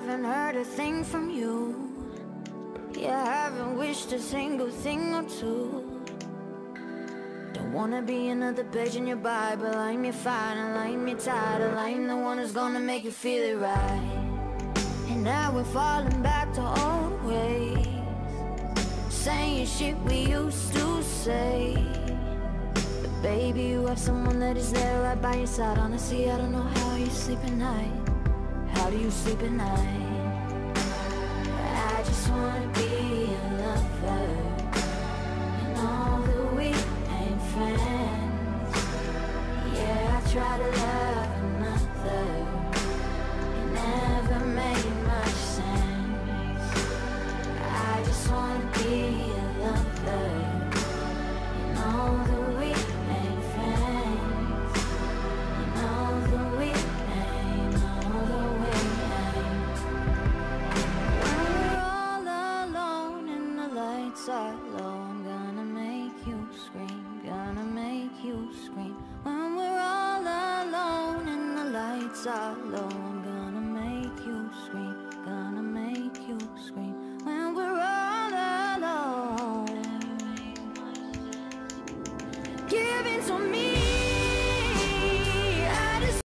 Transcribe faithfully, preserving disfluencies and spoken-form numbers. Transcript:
haven't heard a thing from you. Yeah, I haven't wished a single thing or two. Don't wanna be another page in your Bible. I'm your final, I'm your title. I'm the one who's gonna make you feel it right. And now we're falling back to old ways, saying shit we used to say. But baby, you have someone that is there right by your side. Honestly, I don't know how you sleep at night. How do you sleep at night? I just wanna be a lover, and all that we ain't friends. Yeah, I try to love another, it never made much sense. I just wanna be a lover, and all that we ain't friends. And all that we ain't, all that we ain't. When we're all alone and the lights are low, I'm gonna make you scream, gonna make you scream. When we're all alone and the lights are low, I'm gonna make you scream.